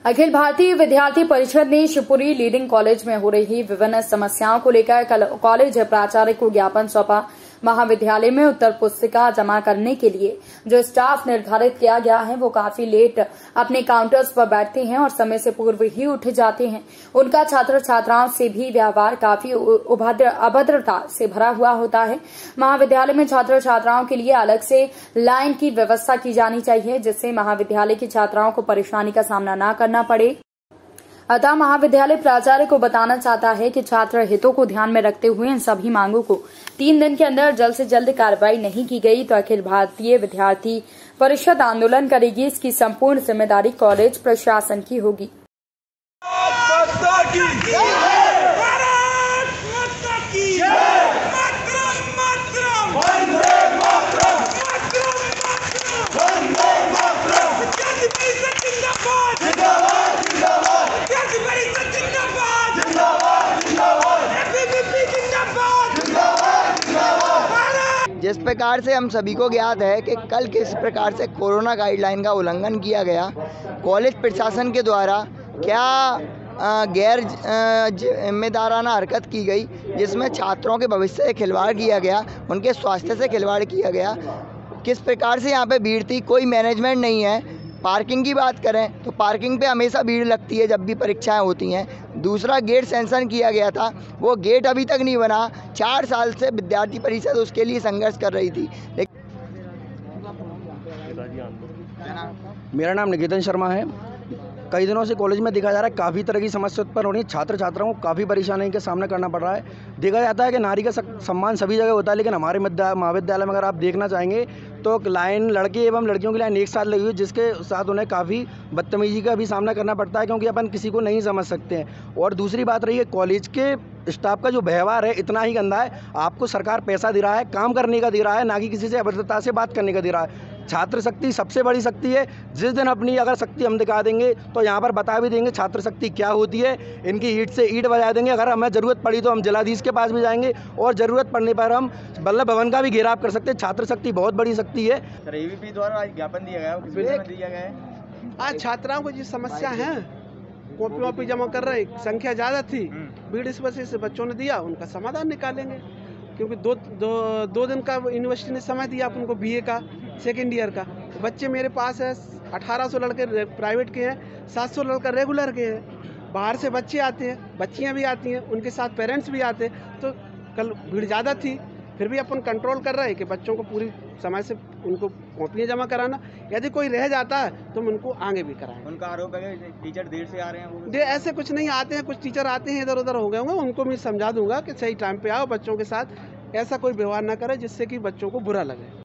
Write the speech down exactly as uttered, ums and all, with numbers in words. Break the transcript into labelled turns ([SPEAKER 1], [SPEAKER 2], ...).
[SPEAKER 1] अखिल भारतीय विद्यार्थी परिषद ने शिवपुरी लीडिंग कॉलेज में हो रही विभिन्न समस्याओं को लेकर कल कॉलेज प्राचार्य को ज्ञापन सौंपा। महाविद्यालय में उत्तर पुस्तिका जमा करने के लिए जो स्टाफ निर्धारित किया गया है वो काफी लेट अपने काउंटर्स पर बैठते हैं और समय से पूर्व ही उठ जाते हैं। उनका छात्र छात्राओं से भी व्यवहार काफी अभद्रता से भरा हुआ होता है। महाविद्यालय में छात्र छात्राओं के लिए अलग से लाइन की व्यवस्था की जानी चाहिए, जिससे महाविद्यालय की छात्राओं को परेशानी का सामना न करना पड़े। अतः महाविद्यालय प्राचार्य को बताना चाहता है कि छात्र हितों को ध्यान में रखते हुए इन सभी मांगों को तीन दिन के अंदर जल्द से जल्द कार्रवाई नहीं की गई तो अखिल भारतीय विद्यार्थी परिषद आंदोलन करेगी। इसकी संपूर्ण जिम्मेदारी कॉलेज प्रशासन की होगी।
[SPEAKER 2] जिस प्रकार से हम सभी को ज्ञात है कि कल किस प्रकार से कोरोना गाइडलाइन का उल्लंघन किया गया, कॉलेज प्रशासन के द्वारा क्या गैर जिम्मेदाराना हरकत की गई, जिसमें छात्रों के भविष्य से खिलवाड़ किया गया, उनके स्वास्थ्य से खिलवाड़ किया गया। किस प्रकार से यहाँ पे भीड़ थी, कोई मैनेजमेंट नहीं है। पार्किंग की बात करें तो पार्किंग पे हमेशा भीड़ लगती है जब भी परीक्षाएं होती हैं। दूसरा, गेट सेंशन किया गया था, वो गेट अभी तक नहीं बना। चार साल से विद्यार्थी परिषद उसके लिए संघर्ष कर रही थी।
[SPEAKER 3] मेरा नाम निकेतन शर्मा है। कई दिनों से कॉलेज में देखा जा रहा है काफ़ी तरह की समस्या उत्पन्न हो रही है। छात्र छात्राओं को काफ़ी परेशानी का सामना करना पड़ रहा है। देखा जाता है कि नारी का सम्मान सभी जगह होता है, लेकिन हमारे महाविद्यालय में अगर आप देखना चाहेंगे तो लाइन लड़के एवं लड़कियों की लाइन एक साथ लगी हुई है, जिसके साथ उन्हें काफ़ी बदतमीजी का भी सामना करना पड़ता है, क्योंकि अपन किसी को नहीं समझ सकते हैं। और दूसरी बात रही है, कॉलेज के स्टाफ का जो व्यवहार है इतना ही गंदा है। आपको सरकार पैसा दे रहा है, काम करने का दे रहा है, ना कि किसी से अभद्रता से बात करने का दे रहा है। छात्र शक्ति सबसे बड़ी शक्ति है। जिस दिन अपनी अगर शक्ति हम दिखा देंगे तो यहाँ पर बता भी देंगे छात्र शक्ति क्या होती है। इनकी ईंट से ईंट बजा देंगे। अगर हमें ज़रूरत पड़ी तो हम जिलाधीश के पास भी जाएंगे और ज़रूरत पड़ने पर हम वल्लभ भवन का भी घेराव कर सकते हैं। छात्र शक्ति बहुत बड़ी शक्ति है।
[SPEAKER 4] सर, एबीपी द्वारा आज ज्ञापन दिया गया है, किस विषय में दिया गया है?
[SPEAKER 5] आज छात्राओं को जो समस्या है, कॉपी वॉपी जमा कर रहे, संख्या ज़्यादा थी, भीड़ इस वजह से बच्चों ने दिया, उनका समाधान निकालेंगे। क्योंकि दो दो दो दिन का यूनिवर्सिटी ने समय दिया अपन को, बीए का सेकेंड ईयर का। बच्चे मेरे पास है अठारह सौ लड़के प्राइवेट के हैं, सात सौ लड़का रेगुलर के हैं। बाहर से बच्चे आते हैं, बच्चियां भी आती हैं, उनके साथ पेरेंट्स भी आते हैं। तो कल भीड़ ज़्यादा थी, फिर भी अपन कंट्रोल कर रहे हैं कि बच्चों को पूरी समय से उनको कॉपियाँ जमा कराना। यदि कोई रह जाता है तो हम उनको आगे भी कराएं।
[SPEAKER 4] उनका आरोप है कि टीचर देर से आ रहे हैं। वो
[SPEAKER 5] दे ऐसे कुछ नहीं आते हैं, कुछ टीचर आते हैं इधर उधर हो गए होंगे, उनको मैं समझा दूंगा कि सही टाइम पे आओ, बच्चों के साथ ऐसा कोई व्यवहार ना करे जिससे कि बच्चों को बुरा लगे।